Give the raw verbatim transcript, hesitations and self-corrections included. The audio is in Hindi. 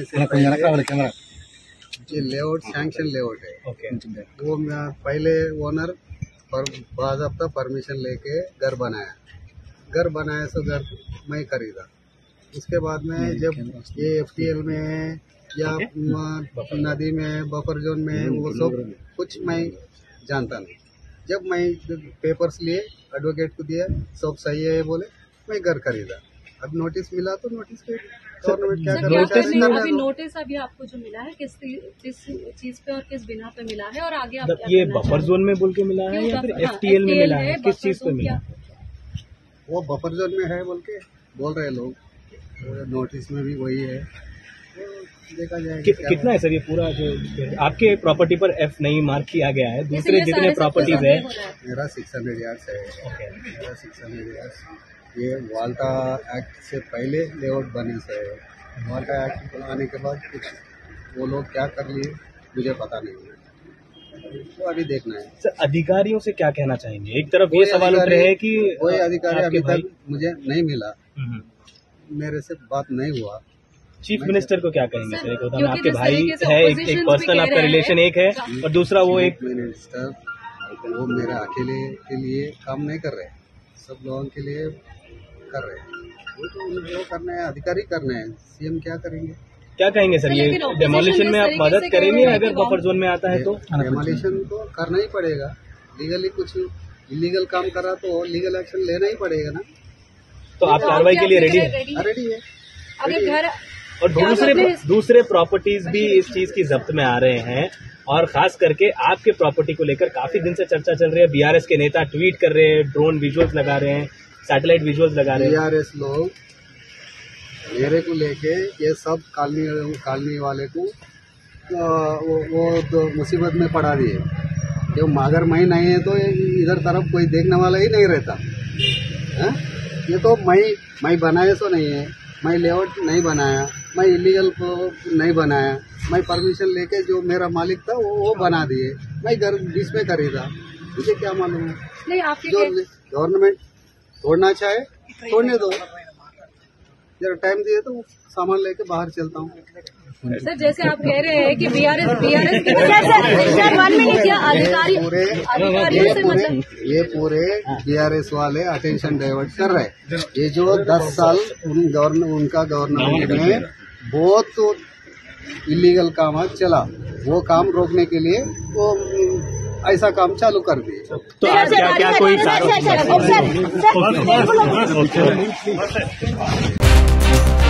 ये लेआउट सैंक्शन लेआउट है। ओके। वो पहले ओनर पर बाज़ाब्ता परमिशन लेके घर बनाया, घर बनाया सो घर मैं खरीदा। उसके बाद में जब ये एफटीएल में या नदी में बफर जोन में वो सब कुछ मैं जानता नहीं। जब मैं पेपर्स लिए एडवोकेट को दिया, सब सही है बोले, मैं घर खरीदा। अब नोटिस मिला तो नोटिस पे गवर्नमेंट क्या कर रहा है? अभी नोटिस अभी आपको जो मिला है किस किस चीज पे और किस बिना पे मिला है, और आगे आप क्या ये बफर जोन में बोल के मिला है या फिर एफटीएल में मिला है? किस चीज पे मिला? वो बफर जोन में है बोल के बोल रहे लोग, नोटिस में भी वही है, देखा जाएगा। कि, कितना है सर ये पूरा जो आपके प्रॉपर्टी पर एफ नहीं मार्क किया गया है, दूसरे जितने प्रॉपर्टीज है? मेरा सिक्स हंड्रेड यार्ड्स है। मेरा सिक्स हंड्रेड यार्ड्स ये वाल्टा एक्ट से पहले लेआउट बने से है। वाल्टा एक्ट बनाने के बाद कुछ वो लोग क्या कर लिए मुझे पता नहीं है, तो अभी देखना है। सर अधिकारियों से क्या कहना चाहेंगे? एक तरफ ये सवाल उठ रहे हैं कि कोई अधिकारी अभी तक मुझे नहीं मिला, मेरे से बात नहीं हुआ। चीफ मिनिस्टर को क्या कहेंगे सर? एक होता है आपके भाई है, एक, एक पर्सनल आपका रिलेशन एक है और दूसरा वो एक मिनिस्टर वो मेरे अकेले के लिए काम नहीं कर रहे, सब लोगों के लिए कर रहे हैं। वो तो उनको करना है, अधिकारी करना है, सीएम क्या करेंगे? क्या कहेंगे सर? ये डेमोलिशन में आप मदद करेंगे अगर बफर जोन में आता है तो? डेमोलिशन तो करना ही पड़ेगा। लीगली कुछ इलीगल काम करा तो लीगल एक्शन लेना ही पड़ेगा ना। तो आप कार्रवाई के लिए रेडी है? रेडी है। अगर घर और दूसरे दूसरे प्रॉपर्टीज भी इस चीज की जब्त में आ रहे हैं, और खास करके आपके प्रॉपर्टी को लेकर काफी दिन से चर्चा चल रही है। बीआरएस के नेता ट्वीट कर रहे हैं, ड्रोन विजुअल्स लगा रहे हैं, सैटेलाइट विजुअल्स लगा रहे हैं। बीआरएस लोग मेरे को लेके ये सब कॉलोनी कॉलोनी वाले को वो, वो तो मुसीबत में पड़ा दिए। जब अगर मैं नहीं है तो इधर तरफ कोई देखने वाला ही नहीं रहता है। ये तो मैं मैं बनाया सो नहीं है, मैं लेआउट नहीं बनाया, मैं इलीगल को नहीं बनाया, मैं परमिशन लेके जो मेरा मालिक था वो वो बना दिए, मैं घर बीच में खरीदा, मुझे क्या मालूम है? नहीं, आपके जो गवर्नमेंट तोड़ना चाहे तोड़ने दो, जरा टाइम दिए तो सामान लेके बाहर चलता हूँ। सर जैसे आप कह रहे हैं कि बीआरएस बीआरएस क्या अधिकारी पूरे ये पूरे ये पूरे बीआरएस वाले अटेंशन डाइवर्ट कर रहे हैं। ये जो दस साल उन गवर्नमेंट उनका गवर्नमेंट में बहुत इलीगल काम चला, वो काम रोकने के लिए वो ऐसा काम चालू कर दिए। तो आज क्या क्या कोई sir, sir, sir, sir, sir, sir,